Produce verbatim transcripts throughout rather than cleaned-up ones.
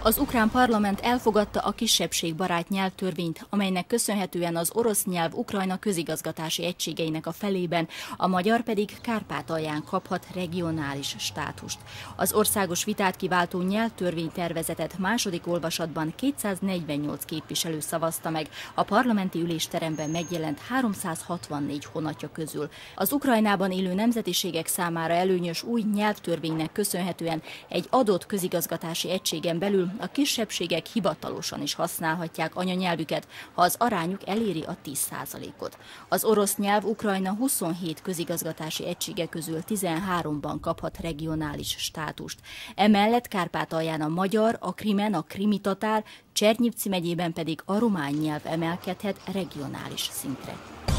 Az ukrán parlament elfogadta a kisebbségbarát nyelvtörvényt, amelynek köszönhetően az orosz nyelv Ukrajna közigazgatási egységeinek a felében, a magyar pedig Kárpátalján kaphat regionális státust. Az országos vitát kiváltó nyelvtörvénytervezetet második olvasatban kétszáznegyvennyolc képviselő szavazta meg, a parlamenti ülésteremben megjelent háromszázhatvannégy honatja közül. Az Ukrajnában élő nemzetiségek számára előnyös új nyelvtörvénynek köszönhetően egy adott közigazgatási egységen belül a kisebbségek hivatalosan is használhatják anyanyelvüket, ha az arányuk eléri a tíz százalékot. Az orosz nyelv Ukrajna huszonhét közigazgatási egysége közül tizenháromban kaphat regionális státust. Emellett Kárpátalján a magyar, a Krimen, a krimi tatár, Csernyivci megyében pedig a román nyelv emelkedhet regionális szintre.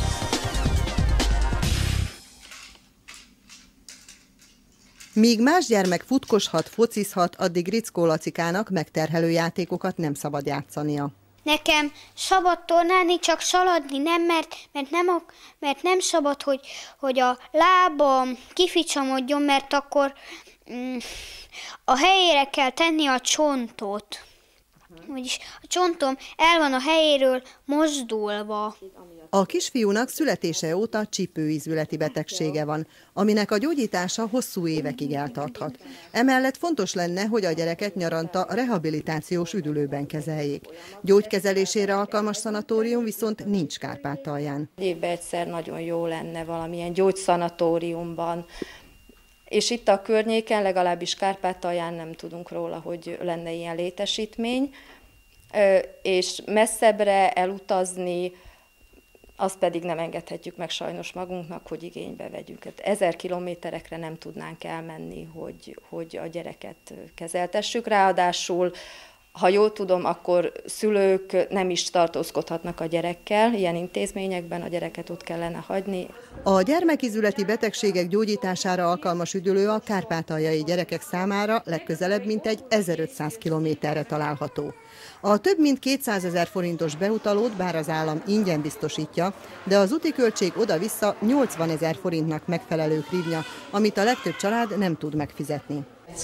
Míg más gyermek futkoshat, focizhat, addig Rickó Lacikának megterhelő játékokat nem szabad játszania. Nekem szabad tornálni, csak szaladni nem, mert, mert, nem, mert nem szabad, hogy, hogy a lábam kificsomodjon, mert akkor mm, a helyére kell tenni a csontot. Vagyis a csontom el van a helyéről mozdulva. A kisfiúnak születése óta csípőízületi betegsége van, aminek a gyógyítása hosszú évekig eltarthat. Emellett fontos lenne, hogy a gyereket nyaranta rehabilitációs üdülőben kezeljék. Gyógykezelésére alkalmas szanatórium viszont nincs Kárpátalján. Évben egyszer nagyon jó lenne valamilyen gyógyszanatóriumban, és itt a környéken, legalábbis Kárpátalján nem tudunk róla, hogy lenne ilyen létesítmény, és messzebbre elutazni, azt pedig nem engedhetjük meg sajnos magunknak, hogy igénybe vegyünk. Ezer kilométerekre nem tudnánk elmenni, hogy, hogy a gyereket kezeltessük. Ráadásul, ha jól tudom, akkor szülők nem is tartózkodhatnak a gyerekkel, ilyen intézményekben a gyereket ott kellene hagyni. A gyermekizületi betegségek gyógyítására alkalmas üdülő a kárpátaljai gyerekek számára legközelebb mintegy ezerötszáz kilométerre található. A több mint kétszázezer forintos beutalót bár az állam ingyen biztosítja, de az úti költség oda-vissza nyolcvanezer forintnak megfelelő hrivnya, amit a legtöbb család nem tud megfizetni.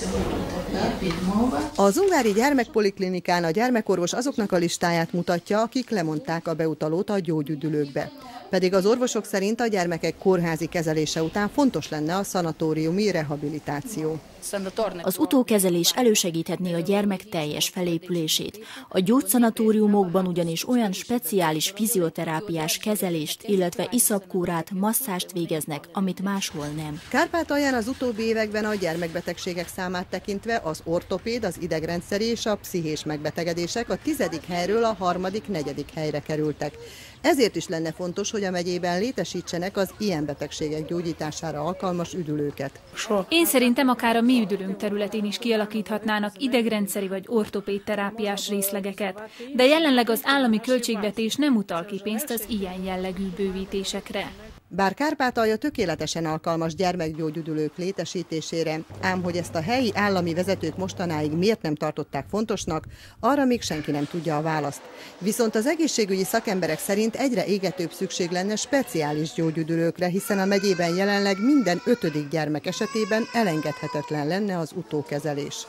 Az ungári gyermekpoliklinikán a gyermekorvos azoknak a listáját mutatja, akik lemondták a beutalót a gyógyüdülőkbe. Pedig az orvosok szerint a gyermekek kórházi kezelése után fontos lenne a szanatóriumi rehabilitáció. Az utókezelés elősegíthetné a gyermek teljes felépülését. A gyógyszanatóriumokban ugyanis olyan speciális fizioterápiás kezelést, illetve iszapkúrát, masszást végeznek, amit máshol nem. Kárpátalján az utóbbi években a gyermekbetegségek számát tekintve az ortopéd, az idegrendszeri és a pszichés megbetegedések a tizedik helyről a harmadik, negyedik helyre kerültek. Ezért is lenne fontos, hogy a megyében létesítsenek az ilyen betegségek gyógyítására alkalmas üdülőket. Én szerintem akár a mi üdülőnk területén is kialakíthatnának idegrendszeri vagy ortopéd terápiás részlegeket, de jelenleg az állami költségvetés nem utal ki pénzt az ilyen jellegű bővítésekre. Bár Kárpátalja tökéletesen alkalmas gyermekgyógyüdülők létesítésére, ám hogy ezt a helyi állami vezetők mostanáig miért nem tartották fontosnak, arra még senki nem tudja a választ. Viszont az egészségügyi szakemberek szerint egyre égetőbb szükség lenne speciális gyógyüdülőkre, hiszen a megyében jelenleg minden ötödik gyermek esetében elengedhetetlen lenne az utókezelés.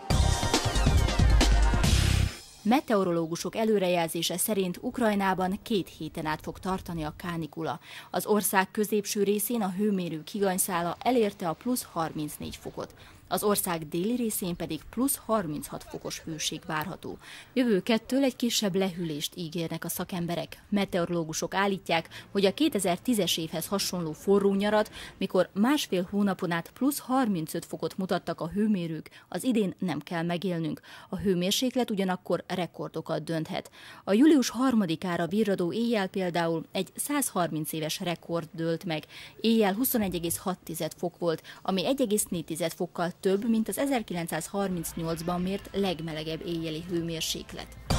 Meteorológusok előrejelzése szerint Ukrajnában két héten át fog tartani a kánikula. Az ország középső részén a hőmérő higanyszála elérte a plusz harmincnégy fokot. Az ország déli részén pedig plusz harminchat fokos hőség várható. Jövő kettől egy kisebb lehűlést ígérnek a szakemberek. Meteorológusok állítják, hogy a kétezer-tízes évhez hasonló forró nyarat, mikor másfél hónapon át plusz harmincöt fokot mutattak a hőmérők, az idén nem kell megélnünk. A hőmérséklet ugyanakkor rekordokat dönthet. A július harmadikára virradó éjjel például egy százharminc éves rekord dőlt meg. Éjjel huszonegy egész hat fok volt, ami egy egész négy fokkal több, mint az ezerkilencszázharmincnyolcban mért legmelegebb éjjeli hőmérséklet.